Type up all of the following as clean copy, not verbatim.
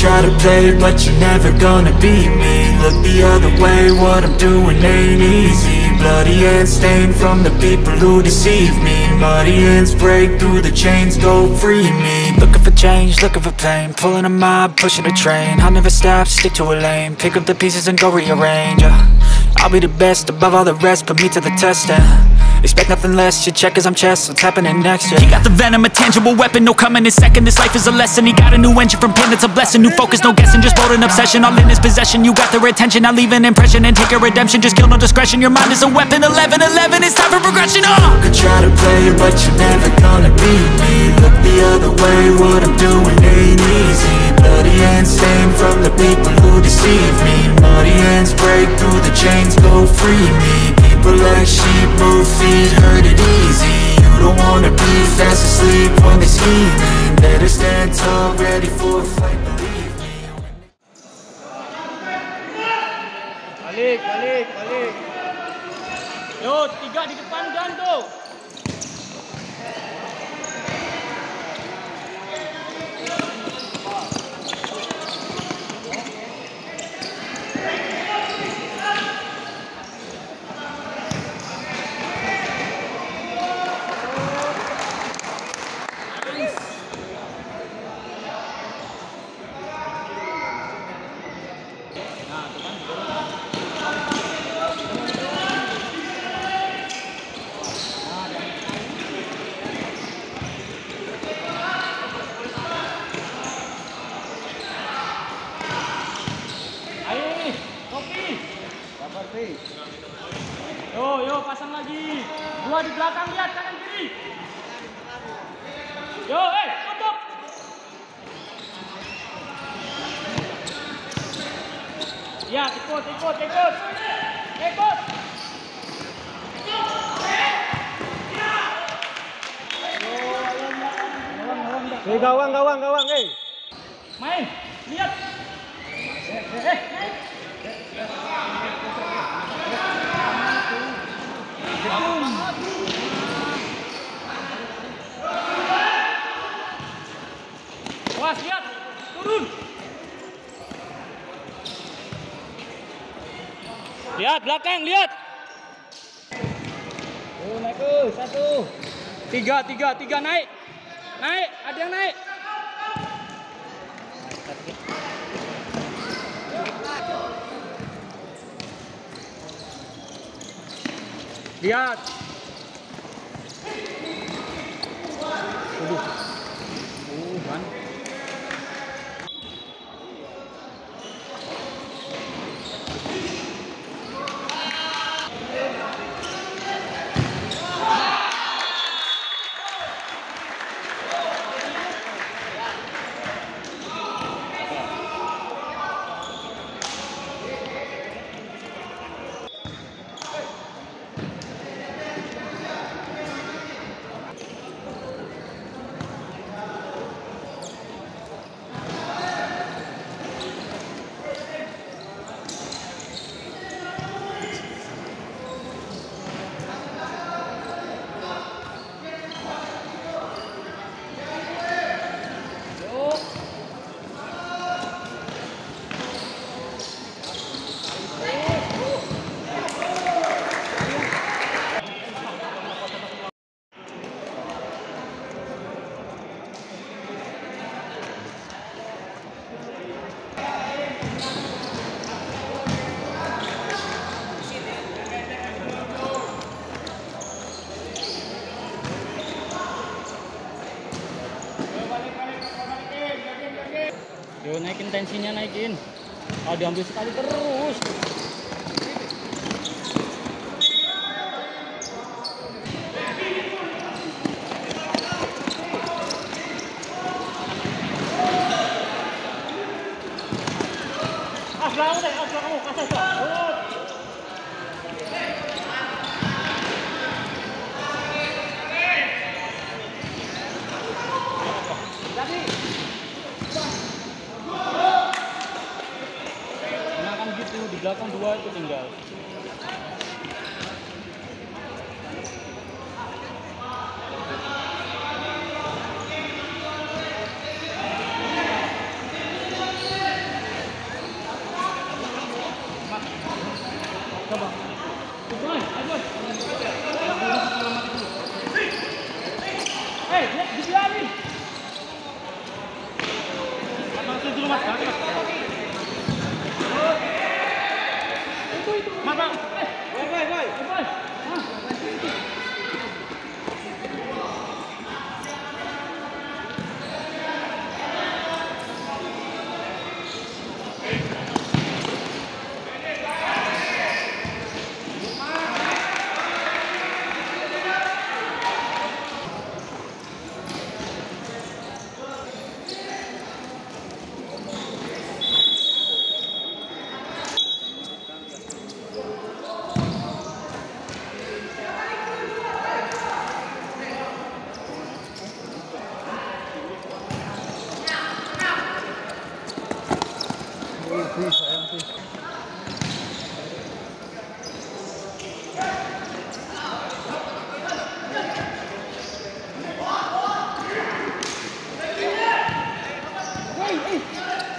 try to play, but you're never gonna beat me. Look the other way, what I'm doing ain't easy. Bloody hands stained from the people who deceive me. Muddy hands break through the chains, go free me. Looking for change, looking for pain, pulling a mob, pushing a train. I'll never stop, stick to a lane, pick up the pieces and go rearrange. I'll be the best above all the rest, put me to the test and expect nothing less, your check is I'm chess, what's happening next, yeah. He got the venom, a tangible weapon, no coming in second. This life is a lesson, he got a new engine from pain, it's a blessing. New focus, no guessing, just bold and obsession. All in his possession, you got their attention. I leave an impression and take a redemption, just kill no discretion. Your mind is a weapon, 11-11, it's time for progression. Could try to play, but you're never gonna beat me. Look the other way, what I'm doing ain't easy. Bloody hands stained from the people who deceive me. Muddy hands break through the chains, go free me. People like sheep move feet, hurt it easy. You don't wanna be fast asleep when they scheming. Better stand tall, ready for a fight, believe me. Balik. Yo, 3 di depan dan tuh. Yo, pasang lagi. 2 di belakang, lihat kanan kiri. Yo, tutup. Ya, ikut. Gawang, Main, lihat. Was, lihat, turun. Lihat belakang, lihat. Naik ke 1. 3 naik, ada yang naik. Lihat. Kan. Yo, naikin tensinya, naikin. Kalau diambil sekali terus. Belakang, kasih. Di belakang 2 itu tinggal.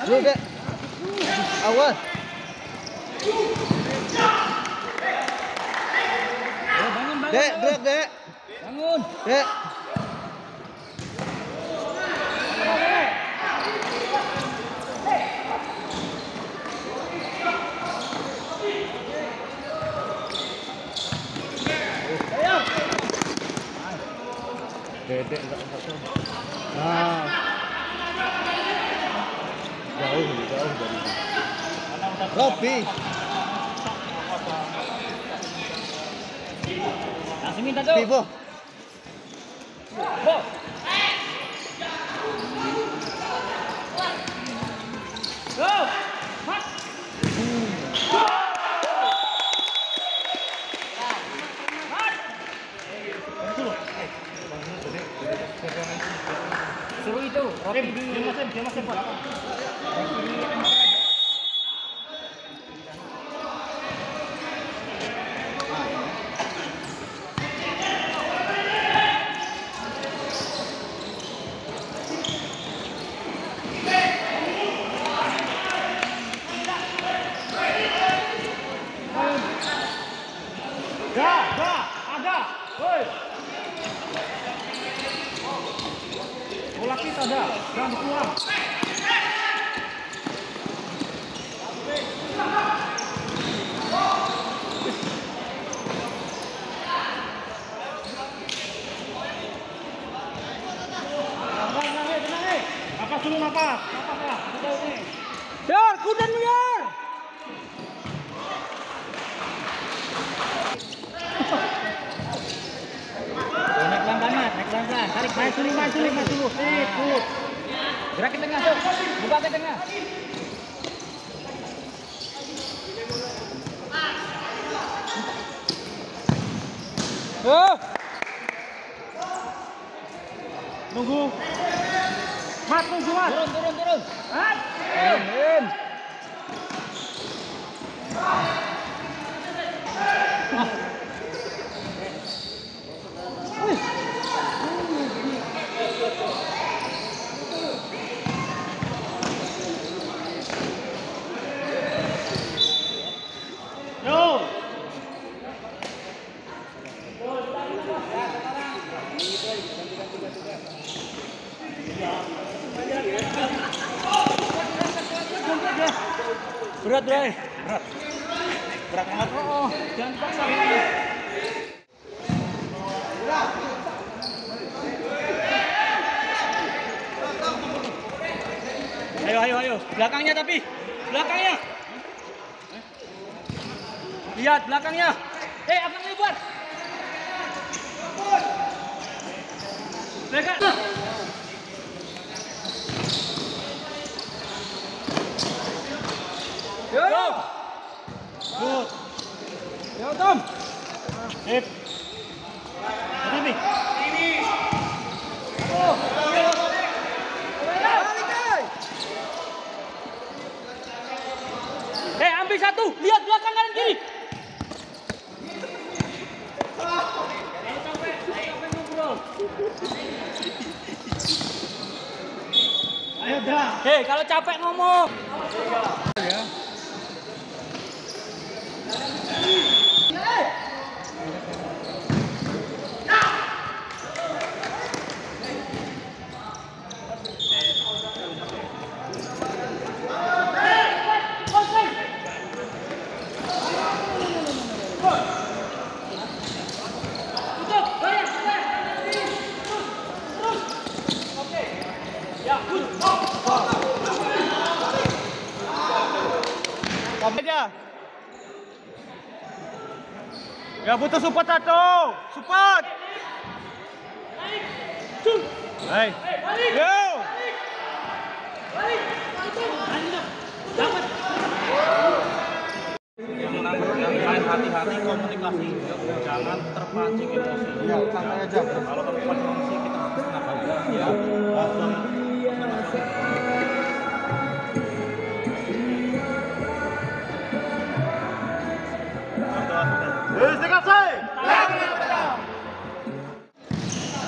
Dulu, Dek. Awas. Bangun, bangun. Dek, gerak, Dek. Bangun. Dek. Dedek enggak tahu. Nah. Jauh dari. Robi. Langsung minta tuh. Vivo. Bo. Go. Mat. Suruh itu, Robi dia masih Pak. Ada. Woi. Bola kita ada, jangan keluar. Tenang. Apa dulu apa? Biar, kudan biar. Naik pelan-pelan. Tarik, naik dulu. Good. Gerak ke tengah, tuh. Buka ke tengah. Nunggu. Mat, tunggu, Mat. Turun. Mat. Turun. Berat, Bray. Berat banget. Oh, jangan dipaksa. Ayo. Belakangnya tapi. Belakangnya. Lihat belakangnya. Abang lebar. Mereka. Yo. Good. Yo, Tom. Sip. Ini. Oh. Ambil satu. Lihat belakang kanan kiri. Ayo dah. Kalau capek ngomong. Ya. Ya butuh support satu. Support. Hai. Yo. Hati-hati komunikasi, jangan terpancing emosi. Ya, santai aja. Kalau terpancing emosi kita harus tenang. Ya.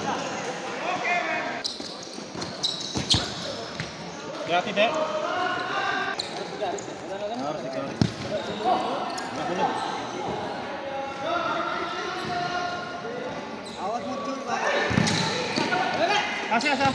Hati-hati, Dek. Kasih Asa.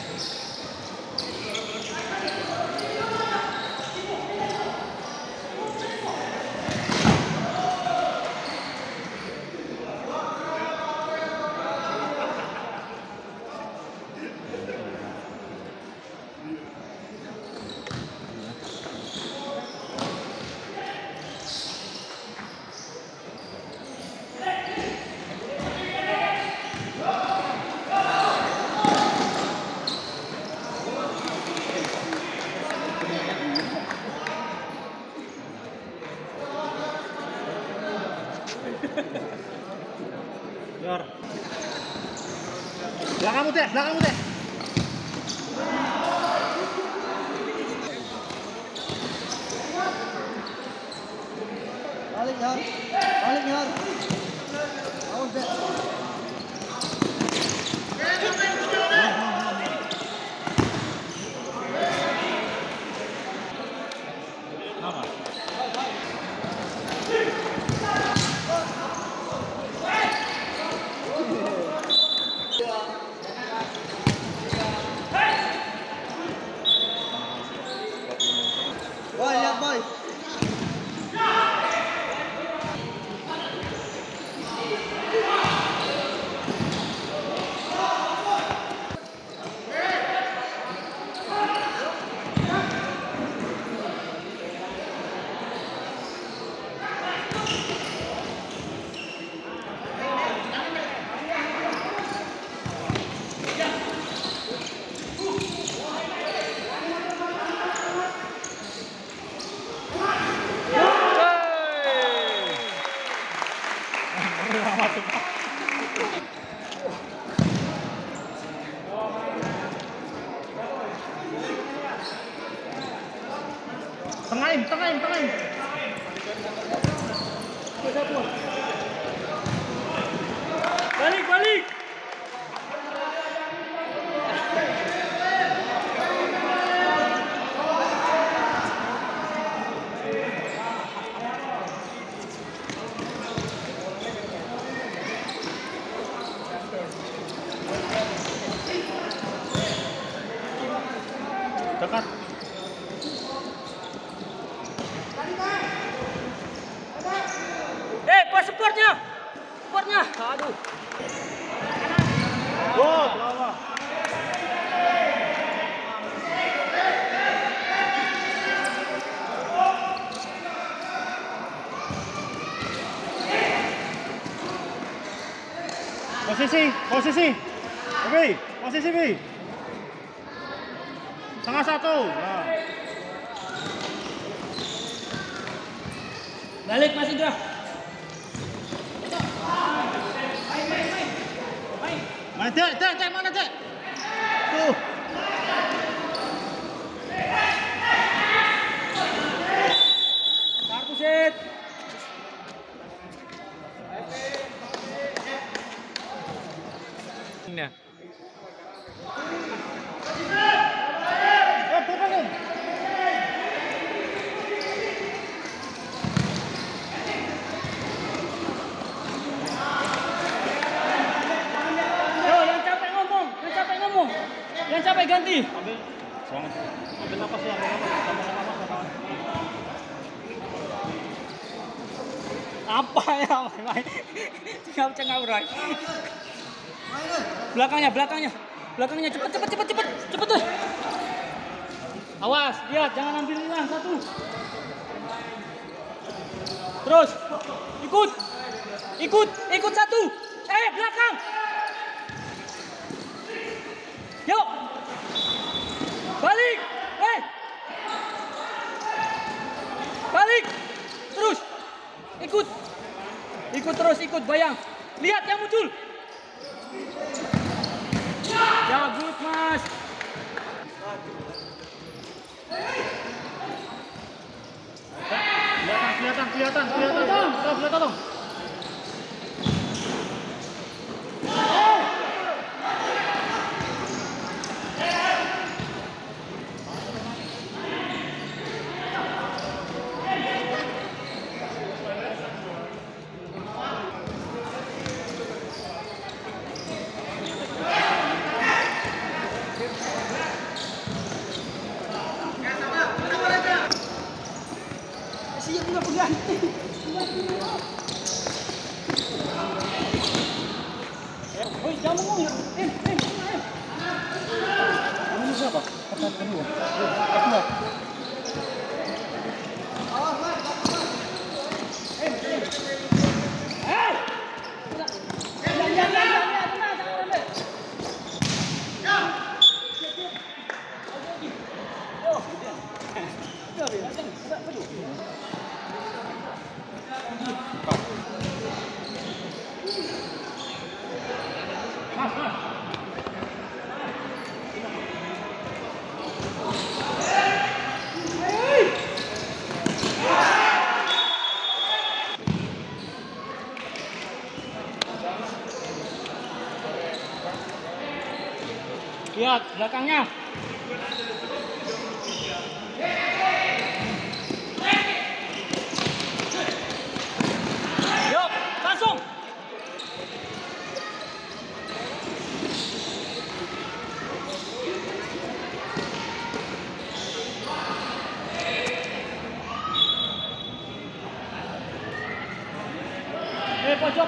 Yor. Belakangmu deh, belakangmu deh. Balik Yor. Balik Yor. Awas deh. Apa? Boy, lihat boy. Tengahin, tengahin, tengahin. Balik, balik. Dekat. Pas supportnya. Supportnya. Aduh. Oh, bawah. Posisi, posisi. Oke, posisi B. Tengah satu. Nah. Balik Mas Indra. Main, Dek, mana Dek? Tuh. Kartu set. Nah. Turun. Yang capek ganti. Ambil. Ambil napas ya, ambil napas. Apa ya? Tinggal urai. Belakangnya cepet tuh. Awas, lihat jangan ambil hilang satu. Terus, ikut satu. Belakang. Yuk. Balik. Balik. Terus. Ikut bayang. Lihat yang muncul. Ya, good Mas. Kelihatan dong. Woi, jangan ngomong ya. Ini siapa? Pertandingan kedua. Kedua. Lihat belakangnya. Yuk, langsung. Pojok.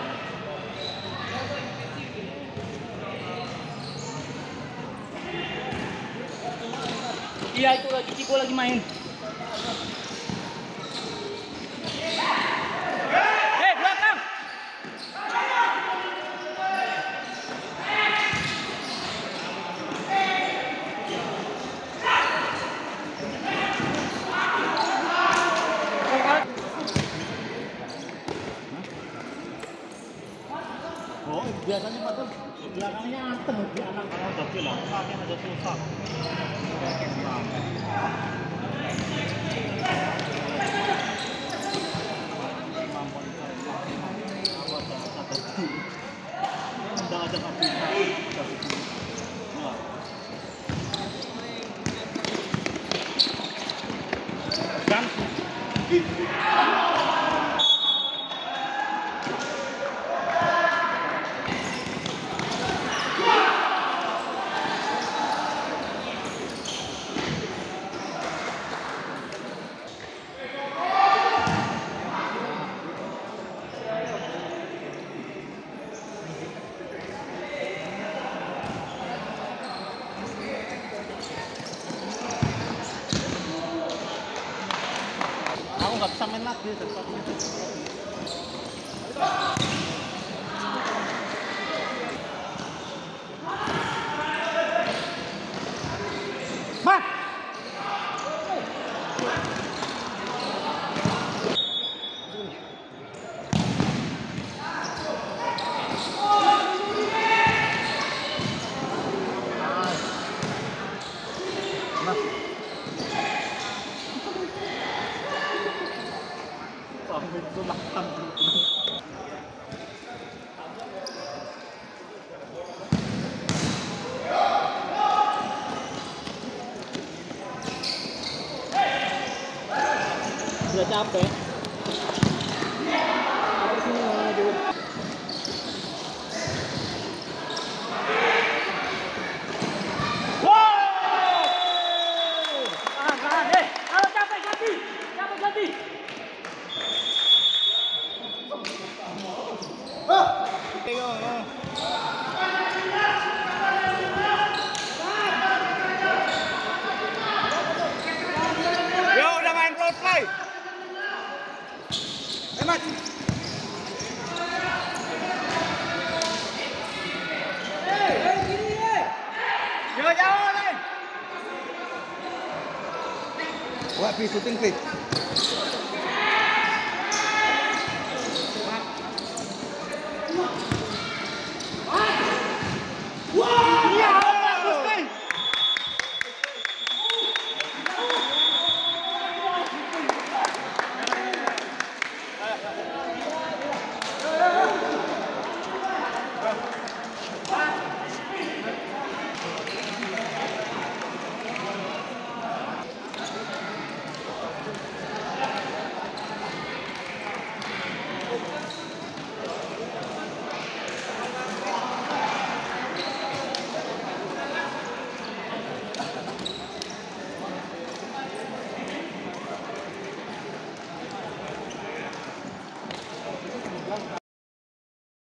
Iya, itu lagi Ciko lagi main. Belakang. Oh, biasanya Pak tuh belakangnya antem di anak udah bilang, kakek aja susah. Aku nggak bisa main lagi. Mas. Udah capek. Kalau capek ganti. Capek ganti. Yo, udah main close play. Emat. Yo, jauh, Len. Wah, shooting clip.